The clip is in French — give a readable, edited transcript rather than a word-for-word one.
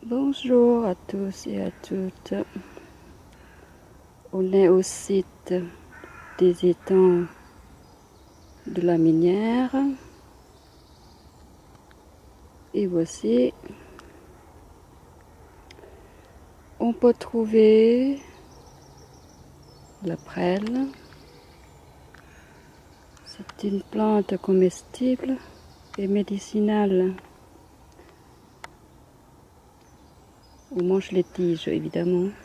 Bonjour à tous et à toutes. On est au site des étangs de la Minière. Et voici, on peut trouver la prêle. C'est une plante comestible et médicinale. On mange les tiges évidemment.